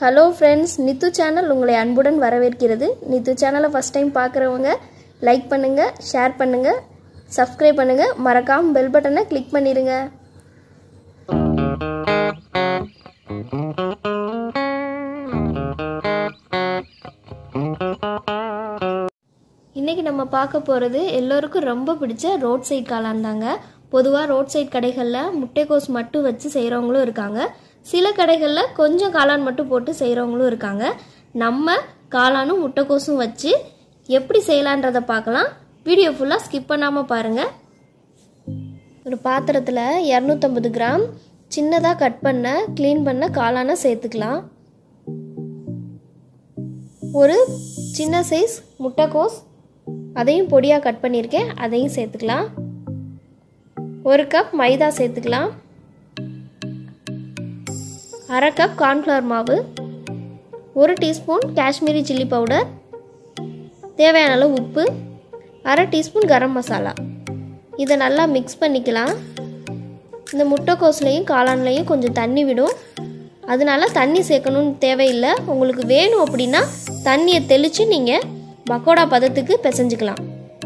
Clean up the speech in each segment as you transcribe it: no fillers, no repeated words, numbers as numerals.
Hello friends, Nithu channel உங்களை அன்புடன் வரவேற்கிறது. Nithu channel first time பார்க்கறவங்க லைக் பண்ணுங்க, ஷேர் பண்ணுங்க, subscribe பண்ணுங்க, மறக்காம bell button click பண்ணிருங்க. இன்னைக்கு நம்ம பார்க்க போறது எல்லாருக்கும் ரொம்ப பிடிச்ச ரோட் சைடு காளான் தாங்க. பொதுவா ரோட் சைடு கடைகள்ல முட்டைக்கோஸ் மட்டும் வச்சு செய்றவங்களும் இருக்காங்க. சில கடைகள்ல கொஞ்சம் காளான் மட்டும் போட்டு செய்றவங்களும் இருக்காங்க. நம்ம காளானும் முட்டைக்கோஸும் வச்சு எப்படி செய்யலாம்ன்றத பார்க்கலாம். வீடியோ ஃபுல்லா ஸ்கிப் பண்ணாம பாருங்க. ஒரு பாத்திரத்துல 250 கிராம் சின்னதா கட் பண்ண க்ளீன் பண்ண காளானை சேர்த்துக்கலாம். ஒரு சின்ன சைஸ் முட்டைக்கோஸ் அதையும் பொடியா கட் பண்ணியிருக்கேன், அதையும் சேர்த்துக்கலாம். ஒரு கப் மைதா சேர்த்துக்கலாம். அரை கப் கார்ன்ஃப்ளவர் மாவு, ஒரு டீஸ்பூன் காஷ்மீரி சில்லி பவுடர், தேவையான அளவு உப்பு, அரை டீஸ்பூன் கரம் மசாலா. இதை நல்லா மிக்ஸ் பண்ணிக்கலாம். இந்த முட்டைக்கோஸ்லையும் காளான்லையும் கொஞ்சம் தண்ணி விடும், அதனால தண்ணி சேர்க்கணும்னு தேவையில்லை. உங்களுக்கு வேணும் அப்படின்னா தண்ணியை தெளித்து நீங்கள் பக்கோடா பதத்துக்கு பிசைஞ்சுக்கலாம்.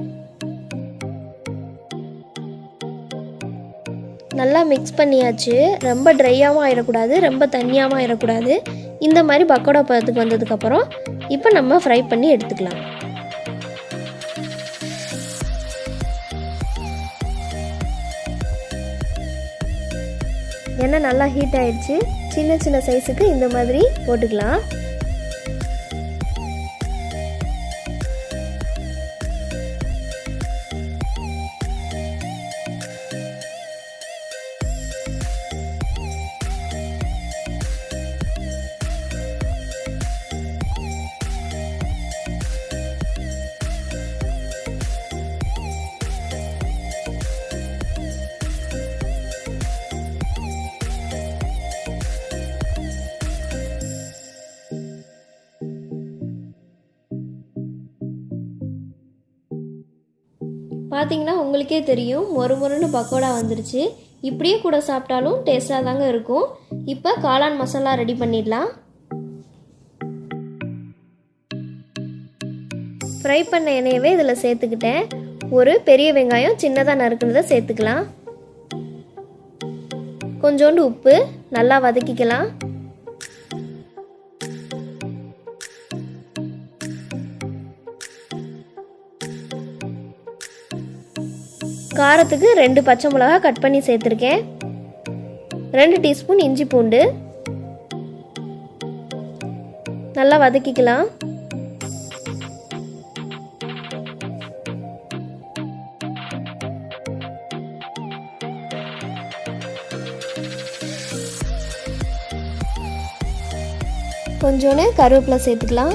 நல்லா மிக்ஸ் பண்ணியாச்சு. ரொம்ப ட்ரையாகவும் ஆயிடக்கூடாது, ரொம்ப தண்ணியாகவும் ஆயிடக்கூடாது. இந்த மாதிரி பக்கோடா பதத்துக்கு வந்ததுக்கப்புறம் இப்போ நம்ம ஃப்ரை பண்ணி எடுத்துக்கலாம். எண்ணெய் நல்லா ஹீட் ஆயிடுச்சு. சின்ன சின்ன சைஸுக்கு இந்த மாதிரி போட்டுக்கலாம். பார்த்தீங்கன்னா உங்களுக்கே தெரியும், மொறுமொறுன்னு பக்கோடா வந்துருச்சு. இப்படியே கூட சாப்பிட்டாலும் டேஸ்டாக தாங்க இருக்கும். இப்போ காளான் மசாலா ரெடி பண்ணிடலாம். ஃப்ரை பண்ண எண்ணெயவே இதில் சேர்த்துக்கிட்டேன். ஒரு பெரிய வெங்காயம் சின்னதாக நறுக்குனதை சேர்த்துக்கலாம். கொஞ்சோண்டு உப்பு, நல்லா வதக்கிக்கலாம். காரத்துக்கு 2 பச்சை மிளகா கட் பண்ணி சேர்த்துருக்கேன். 2 டீஸ்பூன் இஞ்சி பூண்டு, நல்லா வதக்கிக்கலாம். கொஞ்சோண்டு கருவேப்பிலை சேர்த்துக்கலாம்.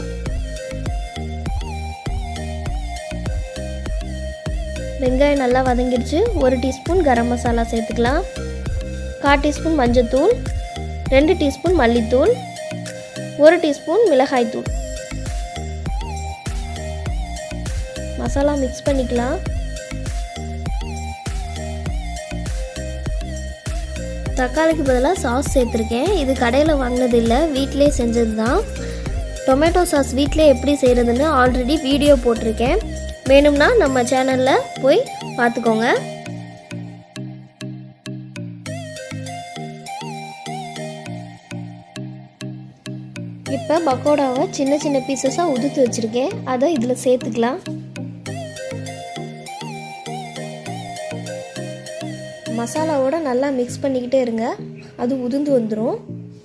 வெங்காயம் நல்லா வதங்கிடுச்சு. 1 டீஸ்பூன் கரம் மசாலா சேர்த்துக்கலாம். 1/4 டீஸ்பூன் மஞ்சத்தூள், 2 டீஸ்பூன் மல்லித்தூள், 1 டீஸ்பூன் மிளகாய்த்தூள். மசாலா மிக்ஸ் பண்ணிக்கலாம். தக்காளிக்கு பதிலாக சாஸ் சேர்த்துருக்கேன். இது கடையில் வாங்கினது இல்லை, வீட்டிலே செஞ்சது தான். டொமேட்டோ சாஸ் வீட்டிலே எப்படி செய்கிறதுன்னு ஆல்ரெடி வீடியோ போட்டிருக்கேன். வேணும்னா நம்ம சேனலில் போய் பார்த்துக்கோங்க. இப்போ பக்கோடாவை சின்ன சின்ன பீசஸாக உதுத்து வச்சுருக்கேன், அதை இதில் சேர்த்துக்கலாம். மசாலாவோட நல்லா மிக்ஸ் பண்ணிக்கிட்டே இருங்க, அது உதிர்ந்து வந்துடும்.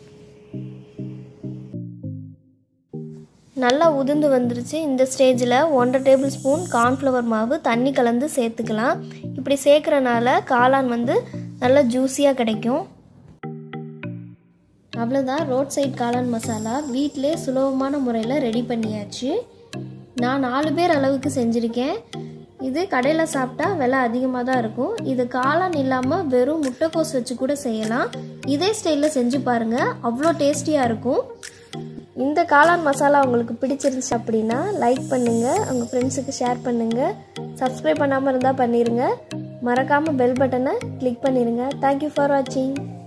நல்லா உதிர்ந்து வந்துருச்சு. இந்த ஸ்டேஜில் 1/2 டேபிள் ஸ்பூன் கார்ன்ஃப்ளவர் மாவு தண்ணி கலந்து சேர்த்துக்கலாம். இப்படி சேர்க்குறனால காளான் நல்லா ஜூஸியாக கிடைக்கும். அவ்வளோதான், ரோட் சைடு காளான் மசாலா வீட்டிலே சுலபமான முறையில் ரெடி பண்ணியாச்சு. நான் 4 பேர் அளவுக்கு செஞ்சுருக்கேன். இது கடையில் சாப்பிட்டா விலை அதிகமாக தான் இருக்கும். இது காளான் இல்லாமல் வெறும் முட்டைக்கோஸ் வச்சு கூட செய்யலாம். இதே ஸ்டைலில் செஞ்சு பாருங்கள், அவ்வளோ டேஸ்டியாக இருக்கும். இந்த காளான் மசாலா உங்களுக்கு பிடிச்சிருந்துச்சு அப்படின்னா லைக் பண்ணுங்கள், உங்கள் ஃப்ரெண்ட்ஸுக்கு ஷேர் பண்ணுங்கள். சப்ஸ்கிரைப் பண்ணாமல் இருந்தால் பண்ணிடுங்க. மறக்காமல் பெல் பட்டனை கிளிக் பண்ணிடுங்க. தேங்க்யூ ஃபார் வாட்சிங்.